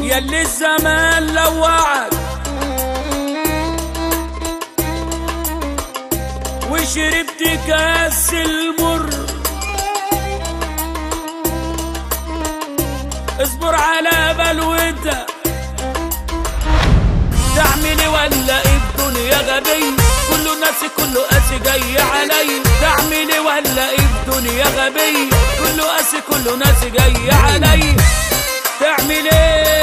ياللي الزمان لوعك وشربت كاس المر، اصبر على بلوتك. تعملي ولا ايه الدنيا غبية؟ كله ناسي كله قاسي جاي علي. تعملي ولا ايه الدنيا غبية؟ كله قاسي كله ناسي جاي علي. تعمل ايه؟